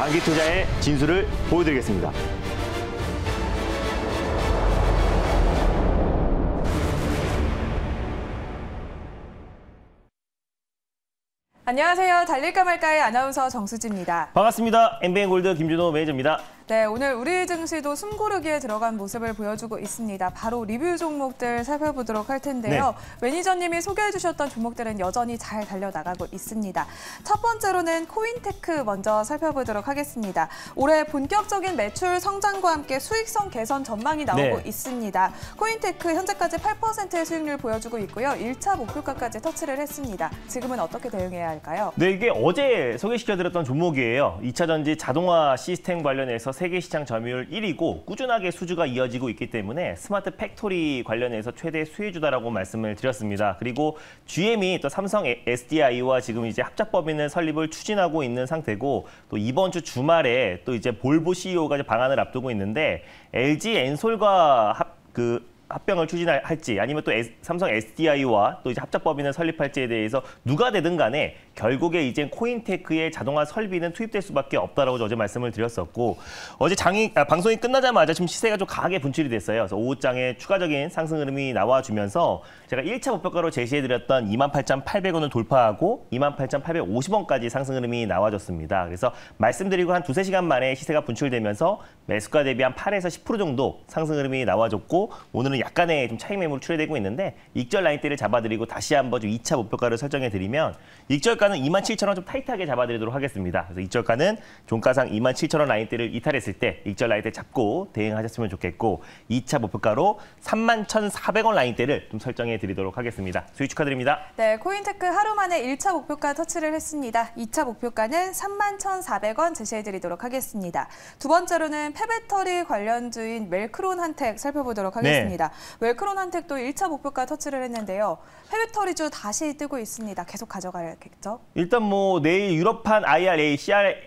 장기 투자의 진수를 보여드리겠습니다. 안녕하세요. 달릴까 말까의 아나운서 정수지입니다. 반갑습니다. MBN골드 김준호 매니저입니다. 네, 오늘 우리 증시도 숨고르기에 들어간 모습을 보여주고 있습니다. 바로 리뷰 종목들 살펴보도록 할 텐데요. 네. 매니저님이 소개해 주셨던 종목들은 여전히 잘 달려나가고 있습니다. 첫 번째로는 코인테크 먼저 살펴보도록 하겠습니다. 올해 본격적인 매출 성장과 함께 수익성 개선 전망이 나오고 있습니다. 코인테크 현재까지 8%의 수익률 보여주고 있고요. 1차 목표가까지 터치를 했습니다. 지금은 어떻게 대응해야 할까요? 네, 이게 어제 소개시켜드렸던 종목이에요. 2차 전지 자동화 시스템 관련해서 세계 시장 점유율 1위고 꾸준하게 수주가 이어지고 있기 때문에 스마트 팩토리 관련해서 최대 수혜주다라고 말씀을 드렸습니다. 그리고 GM이 또 삼성 SDI와 지금 이제 합작 법인을 설립을 추진하고 있는 상태고 또 이번 주 주말에 또 이제 볼보 CEO가 방한을 앞두고 있는데 LG 엔솔과 합병을 추진할지 아니면 또 삼성 SDI와 또 이제 합작법인을 설립할지에 대해서 누가 되든 간에 결국에 이제 코인테크의 자동화 설비는 투입될 수밖에 없다라고 어제 말씀을 드렸었고 어제 방송이 끝나자마자 지금 시세가 좀 강하게 분출이 됐어요. 그래서 오후장에 추가적인 상승 흐름이 나와주면서 제가 1차 목표가로 제시해드렸던 28,800원을 돌파하고 28,850원까지 상승 흐름이 나와줬습니다. 그래서 말씀드리고 한 2-3시간 만에 시세가 분출되면서 매수가 대비 한 8에서 10% 정도 상승 흐름이 나와줬고 오늘은 약간의 좀 차익 매물이 출회되고 있는데 익절 라인대를 잡아드리고 다시 한번 좀 2차 목표가를 설정해드리면 익절가는 27,000원 좀 타이트하게 잡아드리도록 하겠습니다. 그래서 익절가는 종가상 27,000원 라인대를 이탈했을 때 익절 라인대 잡고 대응하셨으면 좋겠고 2차 목표가로 31,400원 라인대를 좀 설정해드리도록 하겠습니다. 수익 축하드립니다. 네, 코인테크 하루 만에 1차 목표가 터치를 했습니다. 2차 목표가는 31,400원 제시해드리도록 하겠습니다. 두 번째로는 폐배터리 관련주인 웰크론한텍 살펴보도록 하겠습니다. 웰크론 한텍도 1차 목표가 터치를 했는데요. 폐배터리주 다시 뜨고 있습니다. 계속 가져가야겠죠? 일단 뭐 내일 유럽판 IRA,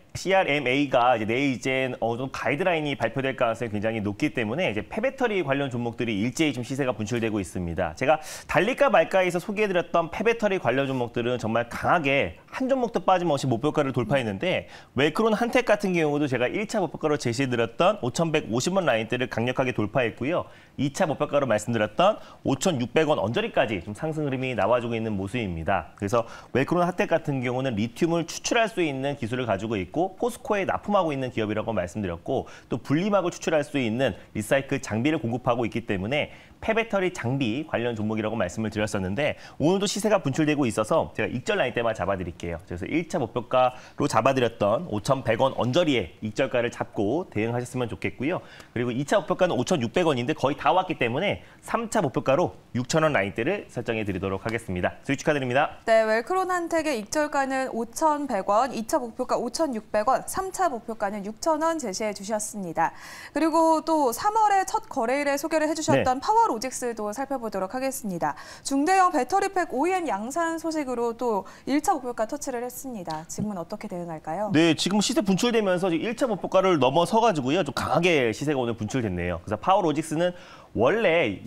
CRMA가 이제 내일 이제 좀 가이드라인이 발표될 가능성이 굉장히 높기 때문에 이제 폐배터리 관련 종목들이 일제히 좀 시세가 분출되고 있습니다. 제가 달릴까 말까에서 소개해드렸던 폐배터리 관련 종목들은 정말 강하게 한 종목도 빠짐없이 목표가를 돌파했는데 웰크론 한텍 같은 경우도 제가 1차 목표가로 제시해드렸던 5,150원 라인대를 강력하게 돌파했고요. 2차 목표가로 말씀드렸던 5,600원 언저리까지 좀 상승 흐름이 나와주고 있는 모습입니다. 그래서 웰크론 한텍 같은 경우는 리튬을 추출할 수 있는 기술을 가지고 있고 포스코에 납품하고 있는 기업이라고 말씀드렸고 또 분리막을 추출할 수 있는 리사이클 장비를 공급하고 있기 때문에 폐배터리 장비 관련 종목이라고 말씀을 드렸었는데 오늘도 시세가 분출되고 있어서 제가 익절 라인대만 잡아드릴게요. 그래서 1차 목표가로 잡아드렸던 5,100원 언저리에 익절가를 잡고 대응하셨으면 좋겠고요. 그리고 2차 목표가는 5,600원인데 거의 다 왔기 때문에 3차 목표가로 6,000원 라인대를 설정해드리도록 하겠습니다. 수익 축하드립니다. 네, 웰크론 한텍의 익절가는 5,100원, 2차 목표가 5,600원, 3차 목표가는 6,000원 제시해 주셨습니다. 그리고 또 3월에 첫 거래일에 소개를 해주셨던 파워로직스도 살펴보도록 하겠습니다. 중대형 배터리팩 OEM 양산 소식으로 또 1차 목표가 터치를 했습니다. 지금은 어떻게 대응할까요? 네, 지금 시세 분출되면서 1차 목표가를 넘어서가지고요. 좀 강하게 시세가 오늘 분출됐네요. 그래서 파워로직스는 원래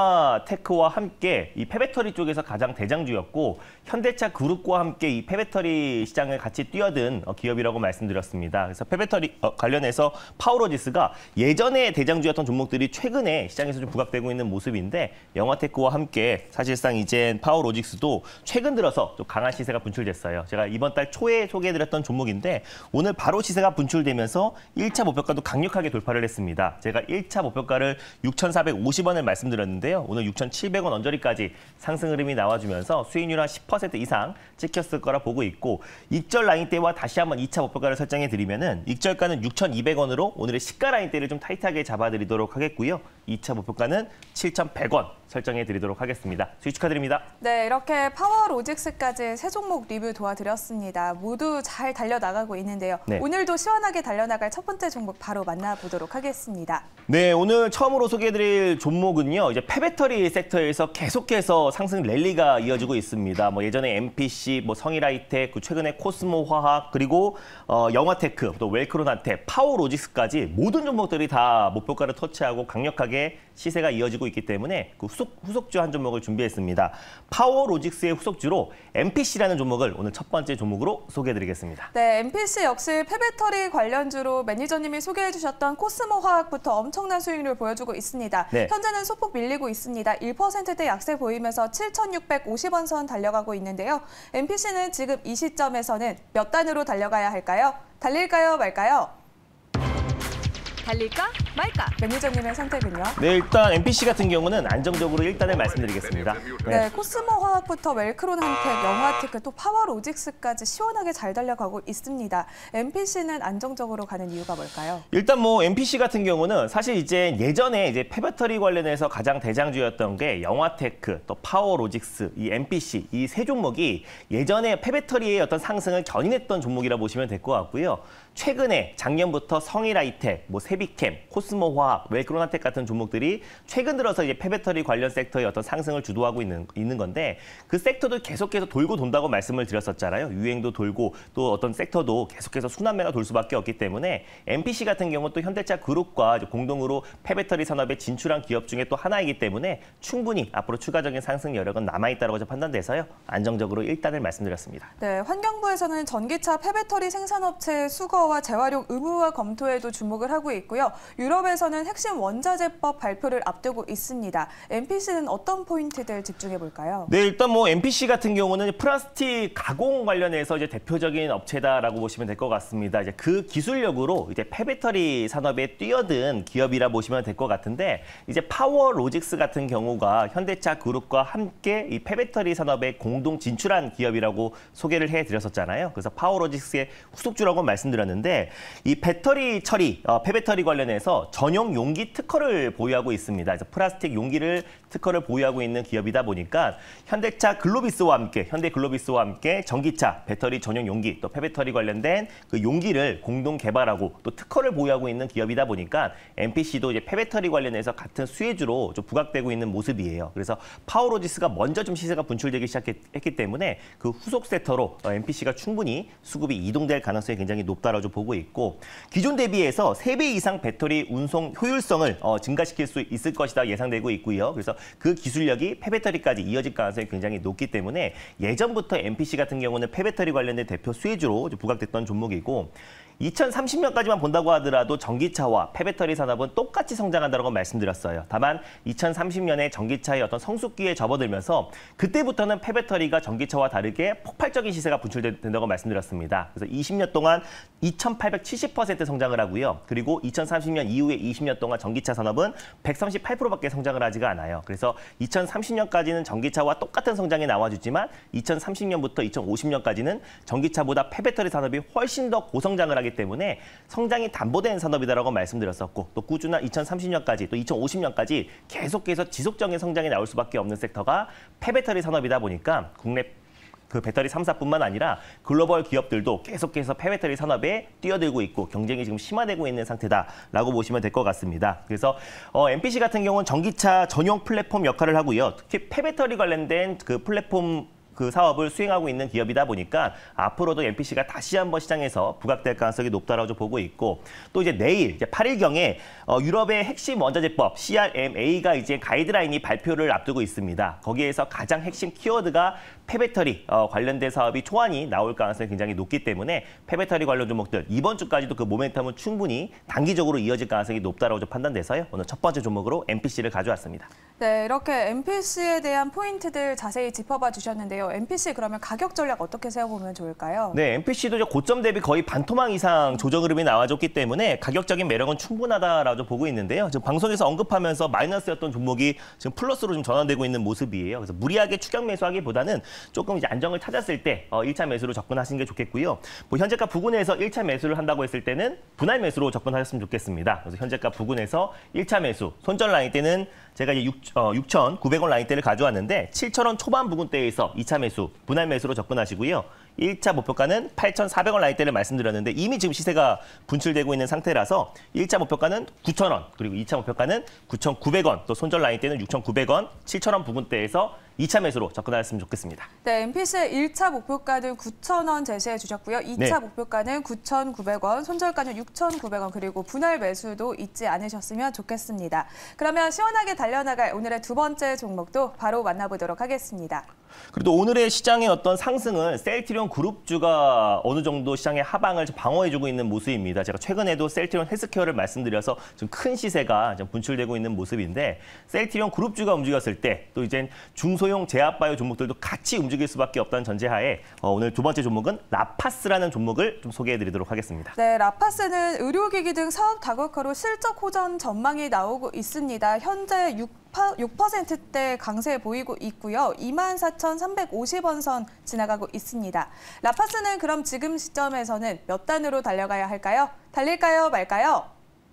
영화테크와 함께 이 폐배터리 쪽에서 가장 대장주였고 현대차 그룹과 함께 이 폐배터리 시장을 같이 뛰어든 기업이라고 말씀드렸습니다. 그래서 폐배터리 관련해서 파워로직스가 예전에 대장주였던 종목들이 최근에 시장에서 좀 부각되고 있는 모습인데 영화테크와 함께 사실상 이제 파워로직스도 최근 들어서 좀 강한 시세가 분출됐어요. 제가 이번 달 초에 소개해드렸던 종목인데 오늘 바로 시세가 분출되면서 1차 목표가도 강력하게 돌파를 했습니다. 제가 1차 목표가를 6,450원을 말씀드렸는데요. 오늘 6,700원 언저리까지 상승 흐름이 나와주면서 수익률 한 10% 이상 찍혔을 거라 보고 있고 익절 라인대와 다시 한번 2차 목표가를 설정해드리면은 익절가는 6,200원으로 오늘의 시가 라인대를 좀 타이트하게 잡아드리도록 하겠고요. 2차 목표가는 7,100원 설정해드리도록 하겠습니다. 수익 축하드립니다. 네, 이렇게 파워로직스까지 세 종목 리뷰 도와드렸습니다. 모두 잘 달려나가고 있는데요. 오늘도 시원하게 달려나갈 첫 번째 종목 바로 만나보도록 하겠습니다. 네, 오늘 처음으로 소개해드릴 종목은요. 이제 폐배터리 섹터에서 계속해서 상승 랠리가 이어지고 있습니다. 뭐 예전에 MPC, 뭐 성일하이텍, 최근에 코스모화학, 그리고 영화테크, 또 웰크론 한텍, 파워로직스까지 모든 종목들이 다 목표가를 터치하고 강력하게 꾸준하게 시세가 이어지고 있기 때문에 그 후속주 한 종목을 준비했습니다. 파워로직스의 후속주로 MPC라는 종목을 오늘 첫 번째 종목으로 소개해드리겠습니다. 네, MPC 역시 폐배터리 관련주로 매니저님이 소개해 주셨던 코스모 화학부터 엄청난 수익률을 보여주고 있습니다. 네. 현재는 소폭 밀리고 있습니다. 1%대 약세 보이면서 7,650원 선 달려가고 있는데요. MPC는 지금 이 시점에서는 몇 단으로 달려가야 할까요? 달릴까요, 말까요? 달릴까 말까? 매니저님의 선택은요? 네, 일단 MPC 같은 경우는 안정적으로 1단을 말씀드리겠습니다. 네, 코스모 화학부터 웰크론 한텍, 영화테크, 또 파워로직스까지 시원하게 잘 달려가고 있습니다. MPC는 안정적으로 가는 이유가 뭘까요? 일단 뭐 MPC 같은 경우는 사실 이제 예전에 이제 폐배터리 관련해서 가장 대장주였던 게 영화테크, 또 파워로직스, 이 MPC 이 세 종목이 예전에 폐배터리의 어떤 상승을 견인했던 종목이라 보시면 될 것 같고요. 최근에 작년부터 성일하이텍, 뭐 세비캠, 코스모화학, 웰크론한텍 같은 종목들이 최근 들어서 이제 폐배터리 관련 섹터의 어떤 상승을 주도하고 있는 건데 그 섹터도 계속해서 돌고 돈다고 말씀을 드렸었잖아요. 유행도 돌고 또 어떤 섹터도 계속해서 순환매가 돌 수밖에 없기 때문에 MPC 같은 경우 또 현대차 그룹과 공동으로 폐배터리 산업에 진출한 기업 중에 또 하나이기 때문에 충분히 앞으로 추가적인 상승 여력은 남아있다고 판단돼서요. 안정적으로 1단을 말씀드렸습니다. 네, 환경부에서는 전기차 폐배터리 생산업체의 수거와 재활용 의무화 검토에도 주목을 하고 있고요. 유럽에서는 핵심 원자재법 발표를 앞두고 있습니다. MPC는 어떤 포인트들 집중해 볼까요? 네, 일단 뭐 MPC 같은 경우는 플라스틱 가공 관련해서 이제 대표적인 업체다라고 보시면 될 것 같습니다. 이제 그 기술력으로 이제 폐배터리 산업에 뛰어든 기업이라 보시면 될 것 같은데 이제 파워로직스 같은 경우가 현대차 그룹과 함께 이 폐배터리 산업에 공동 진출한 기업이라고 소개를 해드렸었잖아요. 그래서 파워로직스의 후속주라고 말씀드렸는데 이 배터리 처리, 폐배터리 관련해서 전용 용기 특허를 보유하고 있습니다. 그래서 플라스틱 용기를 특허를 보유하고 있는 기업이다 보니까 현대 글로비스와 함께 전기차, 배터리 전용 용기, 또 폐배터리 관련된 그 용기를 공동 개발하고 또 특허를 보유하고 있는 기업이다 보니까 MPC도 이제 폐배터리 관련해서 같은 수혜주로 좀 부각되고 있는 모습이에요. 그래서 파워로직스가 먼저 좀 시세가 분출되기 시작했기 때문에 그 후속 섹터로 MPC가 충분히 수급이 이동될 가능성이 굉장히 높다라고 보고 있고 기존 대비해서 3배 이상 배터리 운송 효율성을 증가시킬 수 있을 것이다 예상되고 있고요. 그래서 그 기술력이 폐배터리까지 이어질 가능성이 굉장히 높기 때문에 예전부터 MPC 같은 경우는 폐배터리 관련된 대표 수혜주로 부각됐던 종목이고 2030년까지만 본다고 하더라도 전기차와 폐배터리 산업은 똑같이 성장한다고 말씀드렸어요. 다만 2030년에 전기차의 어떤 성숙기에 접어들면서 그때부터는 폐배터리가 전기차와 다르게 폭발적인 시세가 분출된다고 말씀드렸습니다. 그래서 20년 동안 2870% 성장을 하고요. 그리고 2030년 이후에 20년 동안 전기차 산업은 138%밖에 성장을 하지가 않아요. 그래서 2030년까지는 전기차와 똑같은 성장이 나와주지만 2030년부터 2050년까지는 전기차보다 폐배터리 산업이 훨씬 더 고성장을 하기 때문에 성장이 담보된 산업이다라고 말씀드렸었고 또 꾸준한 2030년까지 또 2050년까지 계속해서 지속적인 성장이 나올 수밖에 없는 섹터가 폐배터리 산업이다 보니까 국내 그 배터리 3사뿐만 아니라 글로벌 기업들도 계속해서 폐배터리 산업에 뛰어들고 있고 경쟁이 지금 심화되고 있는 상태다라고 보시면 될 것 같습니다. 그래서 MPC 같은 경우는 전기차 전용 플랫폼 역할을 하고요. 특히 폐배터리 관련된 그 플랫폼 그 사업을 수행하고 있는 기업이다 보니까 앞으로도 MPC가 다시 한번 시장에서 부각될 가능성이 높다라고 보고 있고 또 이제 내일 이제 8일경에 유럽의 핵심 원자재법 CRMA가 이제 가이드라인이 발표를 앞두고 있습니다. 거기에서 가장 핵심 키워드가 폐배터리 관련된 사업이 초안이 나올 가능성이 굉장히 높기 때문에 폐배터리 관련 종목들 이번 주까지도 그 모멘텀은 충분히 단기적으로 이어질 가능성이 높다라고 판단돼서요. 오늘 첫 번째 종목으로 MPC를 가져왔습니다. 네, 이렇게 MPC에 대한 포인트들 자세히 짚어봐 주셨는데요. MPC 그러면 가격 전략 어떻게 세워보면 좋을까요? 네, MPC도 고점 대비 거의 반토막 이상 조정 흐름이 나와줬기 때문에 가격적인 매력은 충분하다라고 보고 있는데요. 지금 방송에서 언급하면서 마이너스였던 종목이 지금 플러스로 좀 전환되고 있는 모습이에요. 그래서 무리하게 추격 매수하기보다는 조금 이제 안정을 찾았을 때 1차 매수로 접근하시는 게 좋겠고요. 뭐 현재가 부근에서 1차 매수를 한다고 했을 때는 분할 매수로 접근하셨으면 좋겠습니다. 그래서 현재가 부근에서 1차 매수, 손절 라인 때는 제가 이제 6,900원 라인대를 가져왔는데 7,000원 초반 부근대에서 2차 매수, 분할 매수로 접근하시고요. 1차 목표가는 8,400원 라인대를 말씀드렸는데 이미 지금 시세가 분출되고 있는 상태라서 1차 목표가는 9,000원, 그리고 2차 목표가는 9,900원, 또 손절 라인대는 6,900원, 7,000원 부근대에서 2차 매수로 접근하셨으면 좋겠습니다. 네, MPC의 1차 목표가는 9,000원 제시해 주셨고요. 2차 네. 목표가는 9,900원, 손절가는 6,900원, 그리고 분할 매수도 잊지 않으셨으면 좋겠습니다. 그러면 시원하게 달려나갈 오늘의 두 번째 종목도 바로 만나보도록 하겠습니다. 그래도 오늘의 시장의 어떤 상승은 셀트리온 그룹주가 어느 정도 시장의 하방을 좀 방어해주고 있는 모습입니다. 제가 최근에도 셀트리온 헬스케어를 말씀드려서 좀 큰 시세가 좀 분출되고 있는 모습인데 셀트리온 그룹주가 움직였을 때 또 이제 중소형 제약바이오 종목들도 같이 움직일 수밖에 없다는 전제하에 오늘 두 번째 종목은 라파스라는 종목을 좀 소개해드리도록 하겠습니다. 네, 라파스는 의료기기 등 사업 다국화로 실적 호전 전망이 나오고 있습니다. 현재 6%대 강세 보이고 있고요. 24,350원 선 지나가고 있습니다. 라파스는 그럼 지금 시점에서는 몇 단으로 달려가야 할까요? 달릴까요? 말까요?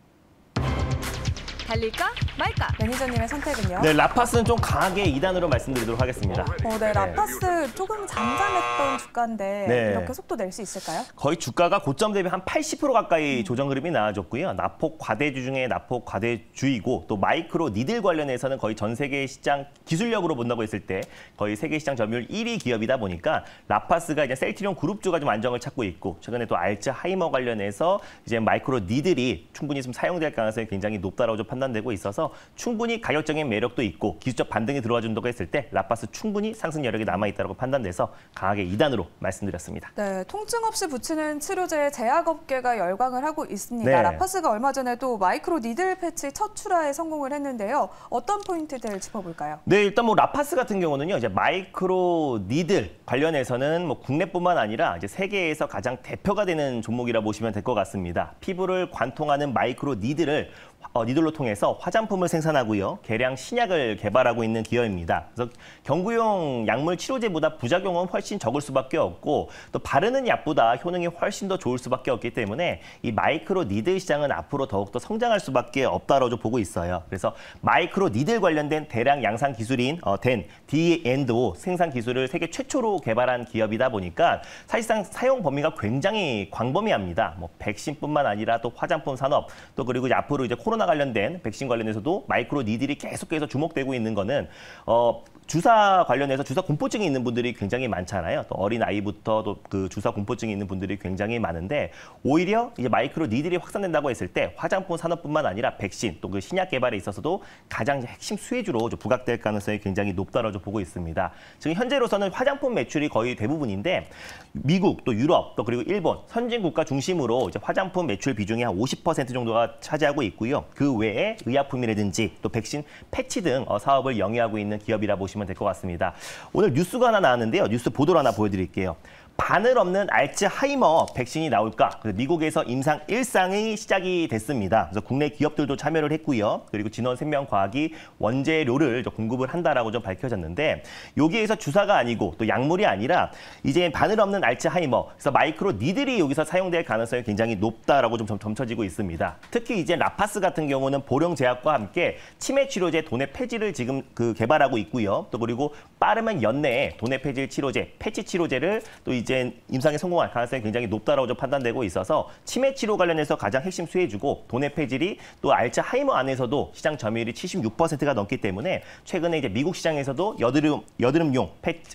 달릴까 말까? 매니저님의 선택은요? 네, 라파스는 좀 강하게 2단으로 말씀드리도록 하겠습니다. 네, 라파스 조금 잠잠했던 주가인데 네. 이렇게 속도 낼 수 있을까요? 거의 주가가 고점 대비 한 80% 가까이 조정 흐름이 나와줬고요. 나폭 과대주 중에 나폭 과대주이고 또 마이크로 니들 관련해서는 거의 전 세계 시장 기술력으로 본다고 했을 때 거의 세계 시장 점유율 1위 기업이다 보니까 라파스가 이제 셀트리온 그룹주가 좀 안정을 찾고 있고 최근에 또 알츠하이머 관련해서 이제 마이크로 니들이 충분히 좀 사용될 가능성이 굉장히 높다라고 좀 판단되고 있어서 충분히 가격적인 매력도 있고 기술적 반등이 들어와 준다고 했을 때 라파스 충분히 상승 여력이 남아있다고 판단돼서 강하게 2단으로 말씀드렸습니다. 네, 통증 없이 붙이는 치료제에 제약업계가 열광을 하고 있습니다. 네. 라파스가 얼마 전에 또 마이크로 니들 패치 첫 출하에 성공을 했는데요. 어떤 포인트들 짚어볼까요? 네, 일단 뭐 라파스 같은 경우는요, 이제 마이크로 니들 관련해서는 뭐 국내뿐만 아니라 이제 세계에서 가장 대표가 되는 종목이라 보시면 될 것 같습니다. 피부를 관통하는 마이크로 니들을 니들로 통해서 화장품을 생산하고요, 계량 신약을 개발하고 있는 기업입니다. 그래서 경구용 약물 치료제보다 부작용은 훨씬 적을 수밖에 없고 또 바르는 약보다 효능이 훨씬 더 좋을 수밖에 없기 때문에 이 마이크로 니들 시장은 앞으로 더욱더 성장할 수밖에 없다고 보고 있어요. 그래서 마이크로 니들 관련된 대량 양산 기술인 된 D&O 생산 기술을 세계 최초로 개발한 기업이다 보니까 사실상 사용 범위가 굉장히 광범위합니다. 뭐 백신뿐만 아니라 또 화장품 산업 또 그리고 이제 앞으로 이제 코로나 관련된 백신 관련해서도 마이크로 니들이 계속해서 주목되고 있는 거는 주사 관련해서 주사 공포증이 있는 분들이 굉장히 많잖아요. 또 어린 아이부터 또 그 주사 공포증이 있는 분들이 굉장히 많은데 오히려 이제 마이크로 니들이 확산된다고 했을 때 화장품 산업뿐만 아니라 백신 또 그 신약 개발에 있어서도 가장 핵심 수혜주로 부각될 가능성이 굉장히 높다고 보고 있습니다. 지금 현재로서는 화장품 매출이 거의 대부분인데 미국 또 유럽 또 그리고 일본 선진 국가 중심으로 이제 화장품 매출 비중이 한 50% 정도가 차지하고 있고요. 그 외에 의약품이라든지 또 백신 패치 등 사업을 영위하고 있는 기업이라 보시면 될 것 같습니다. 오늘 뉴스가 하나 나왔는데요. 뉴스 보도를 하나 보여드릴게요. 바늘 없는 알츠하이머 백신이 나올까? 그래서 미국에서 임상 1상이 시작이 됐습니다. 그래서 국내 기업들도 참여를 했고요. 그리고 진원생명과학이 원재료를 공급을 한다라고 좀 밝혀졌는데 여기에서 주사가 아니고 또 약물이 아니라 이제 바늘 없는 알츠하이머, 그래서 마이크로 니들이 여기서 사용될 가능성이 굉장히 높다라고 좀 점쳐지고 있습니다. 특히 이제 라파스 같은 경우는 보령제약과 함께 치매 치료제 도내 폐지를 지금 개발하고 있고요. 또 그리고 빠르면 연내에 도내 폐질 치료제, 패치 치료제를 또 이제 임상에 성공할 가능성이 굉장히 높다라고 좀 판단되고 있어서 치매 치료 관련해서 가장 핵심 수혜주고 도내 폐질이 또 알츠하이머 안에서도 시장 점유율이 76%가 넘기 때문에 최근에 이제 미국 시장에서도 여드름용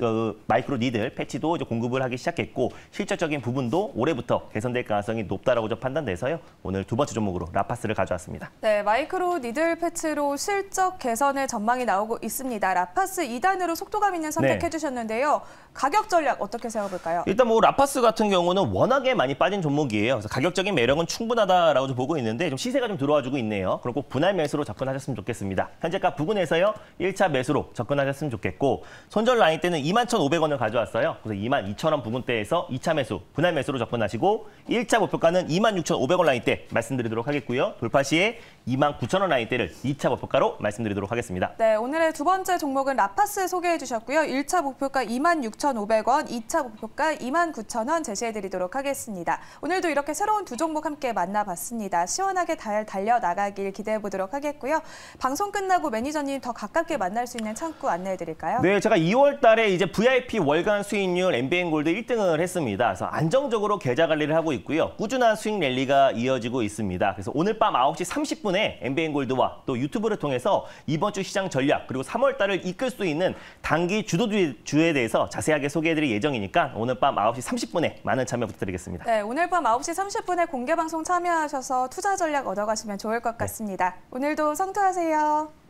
마이크로 니들 패치도 이제 공급을 하기 시작했고 실질적인 부분도 올해부터 개선될 가능성이 높다라고 좀 판단돼서요. 오늘 두 번째 종목으로 라파스를 가져왔습니다. 네, 마이크로 니들 패치로 실적 개선의 전망이 나오고 있습니다. 라파스 2단으로 속도감 있는 선택해 주셨는데요. 가격 전략 어떻게 세워볼까요? 일단 뭐 라파스 같은 경우는 워낙에 많이 빠진 종목이에요. 그래서 가격적인 매력은 충분하다라고 좀 보고 있는데 좀 시세가 좀 들어와주고 있네요. 그리고 분할 매수로 접근하셨으면 좋겠습니다. 현재가 부근에서요. 1차 매수로 접근하셨으면 좋겠고 손절 라인 때는 21,500원을 가져왔어요. 그래서 22,000원 부근대에서 2차 매수, 분할 매수로 접근하시고 1차 목표가는 26,500원 라인 때 말씀드리도록 하겠고요. 돌파 시에 29,000원 라인 때를 2차 목표가로 말씀드리도록 하겠습니다. 네, 오늘의 두 번째 종목은 라파스 소개해 주셨고요. 1차 목표가 26,500원, 2차 목표가 주가 29,000원 제시해드리도록 하겠습니다. 오늘도 이렇게 새로운 두 종목 함께 만나봤습니다. 시원하게 달려나가길 기대해보도록 하겠고요. 방송 끝나고 매니저님 더 가깝게 만날 수 있는 창구 안내해드릴까요? 네, 제가 2월 달에 이제 VIP 월간 수익률 MBN골드 1등을 했습니다. 그래서 안정적으로 계좌 관리를 하고 있고요. 꾸준한 수익 랠리가 이어지고 있습니다. 그래서 오늘 밤 9시 30분에 MBN골드와 또 유튜브를 통해서 이번 주 시장 전략 그리고 3월 달을 이끌 수 있는 단기 주도주에 대해서 자세하게 소개해드릴 예정이니까 오늘 밤 9시 30분에 많은 참여 부탁드리겠습니다. 네, 오늘 밤 9시 30분에 공개방송 참여하셔서 투자 전략 얻어가시면 좋을 것 같습니다. 오늘도 성투하세요.